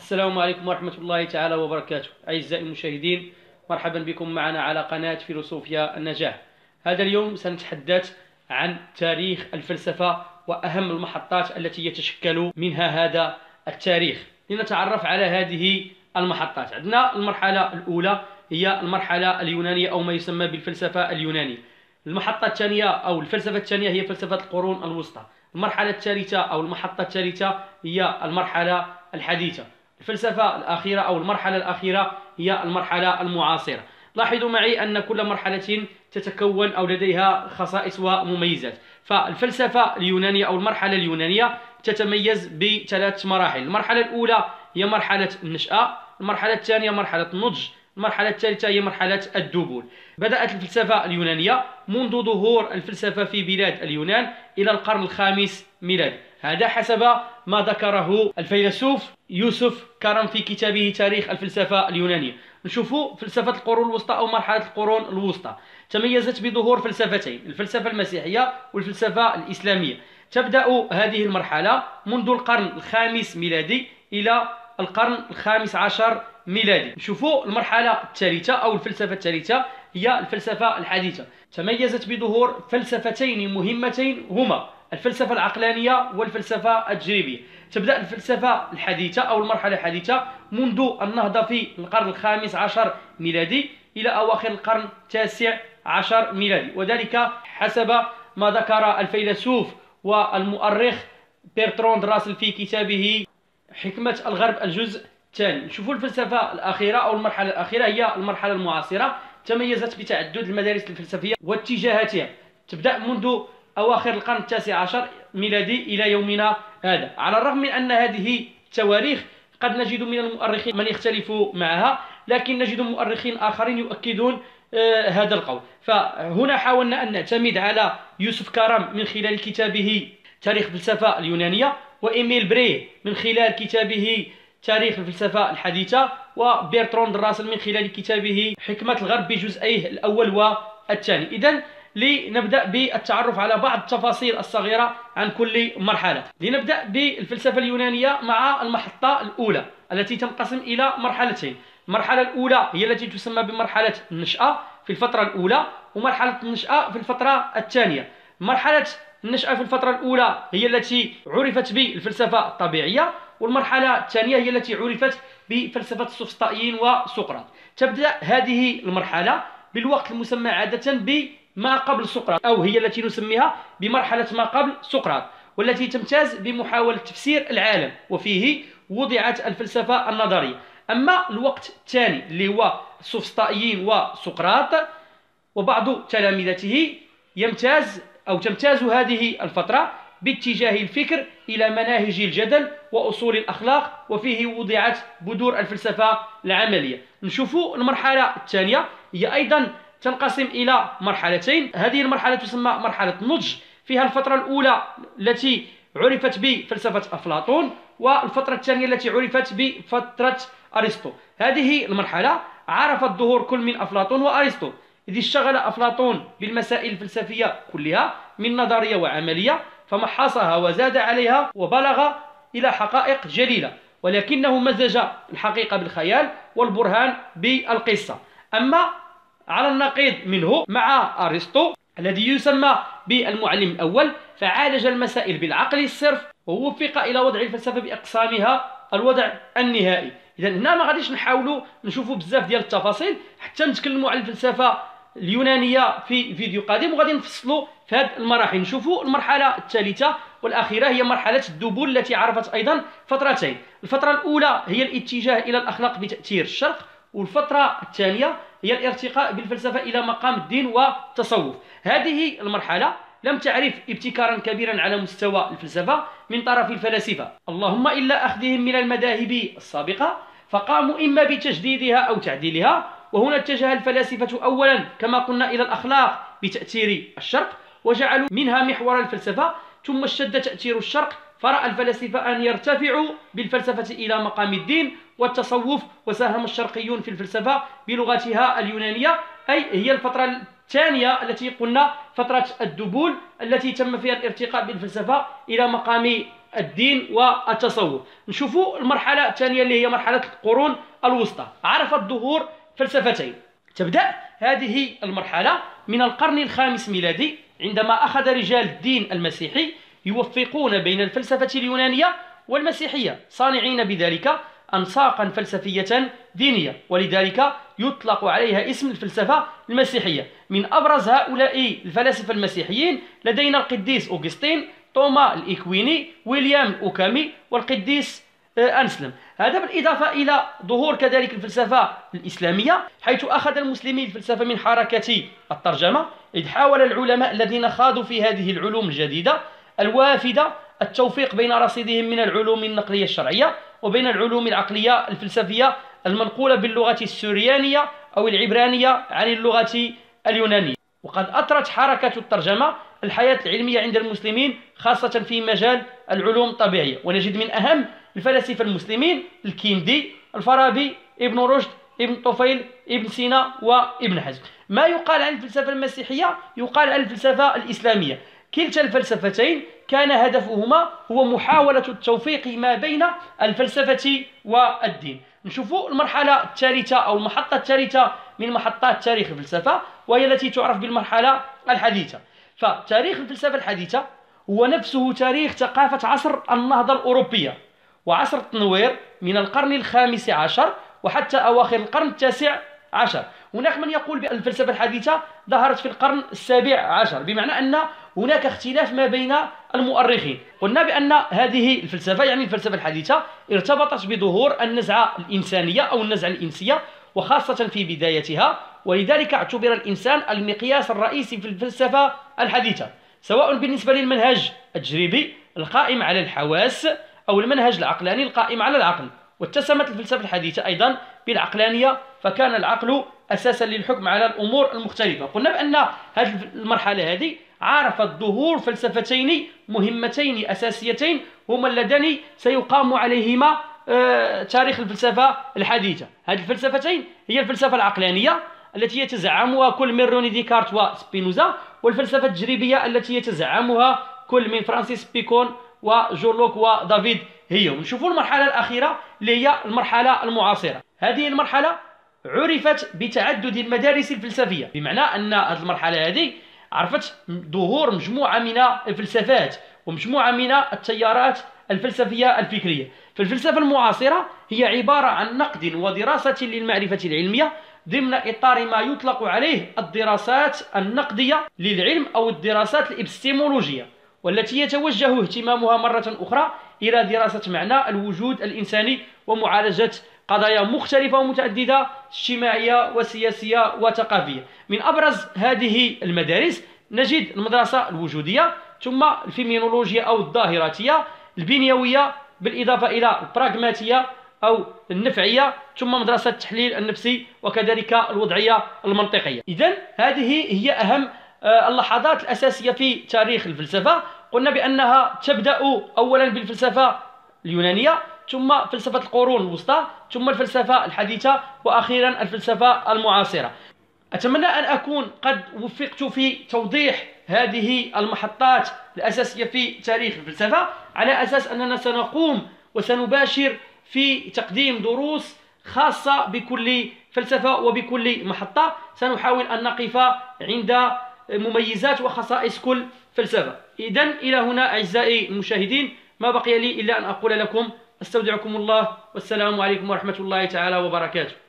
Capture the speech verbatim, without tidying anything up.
السلام عليكم ورحمة الله تعالى وبركاته. أعزائي المشاهدين، مرحبا بكم معنا على قناة فيلسوفيا النجاح. هذا اليوم سنتحدث عن تاريخ الفلسفة وأهم المحطات التي يتشكل منها هذا التاريخ. لنتعرف على هذه المحطات، عندنا المرحلة الأولى هي المرحلة اليونانية أو ما يسمى بالفلسفة اليونانية. المحطة الثانية أو الفلسفة الثانية هي فلسفة القرون الوسطى. المرحلة الثالثة أو المحطة الثالثة هي المرحلة الحديثة. الفلسفة الأخيرة أو المرحلة الأخيرة هي المرحلة المعاصرة. لاحظوا معي أن كل مرحلة تتكون أو لديها خصائص ومميزات. فالفلسفة اليونانية أو المرحلة اليونانية تتميز بثلاث مراحل. المرحلة الأولى هي مرحلة النشأة، المرحلة الثانية مرحلة النضج، المرحلة الثالثة هي مرحلة الدبول. بدأت الفلسفة اليونانية منذ ظهور الفلسفة في بلاد اليونان إلى القرن الخامس ميلادي، هذا حسب ما ذكره الفيلسوف يوسف كارم في كتابه تاريخ الفلسفة اليونانية. نشوفوا فلسفة القرون الوسطى أو مرحلة القرون الوسطى تميزت بظهور فلسفتين، الفلسفة المسيحية والفلسفة الإسلامية. تبدأ هذه المرحلة منذ القرن الخامس ميلادي إلى القرن الخامس عشر ميلادي. نشوفوا المرحلة الثالثة أو الفلسفة الثالثة هي الفلسفة الحديثة، تميزت بظهور فلسفتين مهمتين هما الفلسفة العقلانية والفلسفة التجريبية. تبدأ الفلسفة الحديثة أو المرحلة الحديثة منذ النهضة في القرن الخامس عشر ميلادي إلى أواخر القرن التاسع عشر ميلادي، وذلك حسب ما ذكر الفيلسوف والمؤرخ برتراند راسل في كتابه حكمة الغرب الجزء الثاني. نشوفوا الفلسفة الأخيرة أو المرحلة الأخيرة هي المرحلة المعاصرة، تميزت بتعدد المدارس الفلسفية واتجاهاتها، تبدأ منذ أواخر القرن التاسع عشر ميلادي إلى يومنا هذا. على الرغم من أن هذه التواريخ قد نجد من المؤرخين من يختلف معها، لكن نجد مؤرخين آخرين يؤكدون آه هذا القول. فهنا حاولنا أن نعتمد على يوسف كارم من خلال كتابه تاريخ الفلسفة اليونانية، وإيميل بريه من خلال كتابه تاريخ الفلسفة الحديثة، وبرتراند راسل من خلال كتابه حكمة الغرب بجزئيه الأول والثاني. إذن لنبدأ بالتعرف على بعض التفاصيل الصغيرة عن كل مرحلة. لنبدأ بالفلسفة اليونانية مع المحطة الأولى التي تنقسم إلى مرحلتين. المرحلة الأولى هي التي تسمى بمرحلة النشأة في الفترة الأولى، ومرحلة النشأة في الفترة الثانية. مرحلة النشأة في الفترة الأولى هي التي عرفت بالفلسفة الطبيعية، والمرحلة الثانية هي التي عرفت بفلسفة السوفسطائيين وسقراط. تبدأ هذه المرحلة بالوقت المسمى عادة بما قبل سقراط، أو هي التي نسميها بمرحلة ما قبل سقراط، والتي تمتاز بمحاولة تفسير العالم، وفيه وضعت الفلسفة النظرية. أما الوقت الثاني اللي هو السوفسطائيين وسقراط وبعض تلامذته، يمتاز أو تمتاز هذه الفترة باتجاه الفكر إلى مناهج الجدل وأصول الأخلاق، وفيه وضعت بذور الفلسفة العملية. نشوف المرحلة الثانية هي أيضا تنقسم إلى مرحلتين. هذه المرحلة تسمى مرحلة النضج، فيها الفترة الأولى التي عرفت بفلسفة أفلاطون، والفترة الثانية التي عرفت بفترة أرسطو. هذه المرحلة عرفت ظهور كل من أفلاطون وأرسطو، إذ اشتغل أفلاطون بالمسائل الفلسفية كلها من نظرية وعملية، فمحصها وزاد عليها وبلغ إلى حقائق جليلة، ولكنه مزج الحقيقة بالخيال والبرهان بالقصة. أما على النقيض منه مع أرسطو الذي يسمى بالمعلم الأول، فعالج المسائل بالعقل الصرف، ووفق إلى وضع الفلسفة بأقسامها الوضع النهائي. إذا هنا ما غاديش نحاولوا نشوفوا بزاف ديال التفاصيل حتى نتكلموا على الفلسفة اليونانية في فيديو قادم، وغادي نفصلوا في هذه المراحل. نشوفوا المرحلة الثالثة والأخيرة هي مرحلة الدبول التي عرفت أيضا فترتين. الفترة الأولى هي الاتجاه إلى الأخلاق بتأثير الشرق، والفترة الثانية هي الارتقاء بالفلسفة إلى مقام الدين والتصوف. هذه المرحلة لم تعرف ابتكارا كبيرا على مستوى الفلسفة من طرف الفلاسفة، اللهم إلا أخذهم من المذاهب السابقة، فقاموا إما بتجديدها أو تعديلها. وهنا اتجه الفلاسفة أولا كما قلنا إلى الأخلاق بتأثير الشرق، وجعلوا منها محور الفلسفة، ثم اشتد تأثير الشرق، فرأى الفلاسفة أن يرتفعوا بالفلسفة إلى مقام الدين والتصوف، وساهم الشرقيون في الفلسفة بلغتها اليونانية، أي هي الفترة الثانية التي قلنا فترة الدبول التي تم فيها الارتقاء بالفلسفة إلى مقام الدين والتصوف. نشوفوا المرحلة الثانية اللي هي مرحلة القرون الوسطى، عرفت ظهور فلسفتين. تبدأ هذه المرحلة من القرن الخامس ميلادي، عندما أخذ رجال الدين المسيحي يوفقون بين الفلسفة اليونانية والمسيحية، صانعين بذلك أنساقا فلسفية دينية، ولذلك يطلق عليها اسم الفلسفة المسيحية. من أبرز هؤلاء الفلاسفة المسيحيين لدينا القديس أوغسطين، توما الإكويني، ويليام الأوكامي، والقديس أنسلم. هذا بالإضافة إلى ظهور كذلك الفلسفة الإسلامية، حيث أخذ المسلمين الفلسفة من حركة الترجمة، إذ حاول العلماء الذين خاضوا في هذه العلوم الجديدة الوافدة التوفيق بين رصيدهم من العلوم النقلية الشرعية وبين العلوم العقلية الفلسفية المنقولة باللغة السوريانية أو العبرانية عن اللغة اليونانية. وقد أثرت حركة الترجمة الحياة العلمية عند المسلمين، خاصة في مجال العلوم الطبيعية، ونجد من أهم الفلاسفة المسلمين الكندي، الفارابي، ابن رشد، ابن طفيل، ابن سينا، وابن حزم. ما يقال عن الفلسفة المسيحية يقال عن الفلسفة الإسلامية. كلتا الفلسفتين كان هدفهما هو محاولة التوفيق ما بين الفلسفة والدين. نشوفوا المرحلة الثالثة أو المحطة الثالثة من محطات تاريخ الفلسفة، وهي التي تعرف بالمرحلة الحديثة. فتاريخ الفلسفة الحديثة هو نفسه تاريخ ثقافة عصر النهضة الأوروبية وعصر التنوير من القرن الخامس عشر وحتى أواخر القرن التاسع عشر. هناك من يقول بأن الفلسفة الحديثة ظهرت في القرن السابع عشر، بمعنى أن هناك اختلاف ما بين المؤرخين. قلنا بأن هذه الفلسفة يعني الفلسفة الحديثة ارتبطت بظهور النزعة الإنسانية أو النزعة الإنسية، وخاصة في بدايتها، ولذلك اعتبر الإنسان المقياس الرئيسي في الفلسفة الحديثة، سواء بالنسبة للمنهج التجريبي القائم على الحواس أو المنهج العقلاني القائم على العقل. واتسمت الفلسفة الحديثة أيضا بالعقلانية، فكان العقل أساسا للحكم على الأمور المختلفة. قلنا بأن هذه المرحلة هذه عرفت ظهور فلسفتين مهمتين أساسيتين هما اللذان سيقام عليهما آه تاريخ الفلسفة الحديثة. هذه الفلسفتين هي الفلسفة العقلانية التي يتزعمها كل من روني ديكارت وسبينوزا، والفلسفة التجريبية التي يتزعمها كل من فرانسيس بيكون وجون لوك ودافيد هيوم. نشوفوا المرحلة الأخيرة اللي هي المرحلة المعاصرة. هذه المرحلة عرفت بتعدد المدارس الفلسفية، بمعنى أن هذه المرحلة هذه عرفت ظهور مجموعة من الفلسفات ومجموعة من التيارات الفلسفية الفكرية. فالفلسفة المعاصرة هي عبارة عن نقد ودراسة للمعرفة العلمية ضمن إطار ما يطلق عليه الدراسات النقدية للعلم أو الدراسات الإبستيمولوجية، والتي يتوجه اهتمامها مرة أخرى إلى دراسة معنى الوجود الإنساني ومعالجة قضايا مختلفة ومتعددة اجتماعية وسياسية وثقافية. من أبرز هذه المدارس نجد المدرسة الوجودية، ثم الفيمينولوجيا أو الظاهراتية، البنيوية، بالإضافة إلى البراغماتية أو النفعية، ثم مدرسة التحليل النفسي، وكذلك الوضعية المنطقية. إذن هذه هي أهم اللحظات الأساسية في تاريخ الفلسفة. قلنا بأنها تبدأ أولا بالفلسفة اليونانية، ثم فلسفة القرون الوسطى، ثم الفلسفة الحديثة، وأخيرا الفلسفة المعاصرة. أتمنى أن أكون قد وفقت في توضيح هذه المحطات الأساسية في تاريخ الفلسفة، على أساس أننا سنقوم وسنباشر في تقديم دروس خاصة بكل فلسفة وبكل محطة. سنحاول أن نقف عند مميزات وخصائص كل فلسفة. إذن إلى هنا أعزائي المشاهدين، ما بقي لي إلا أن أقول لكم استودعكم الله، والسلام عليكم ورحمة الله تعالى وبركاته.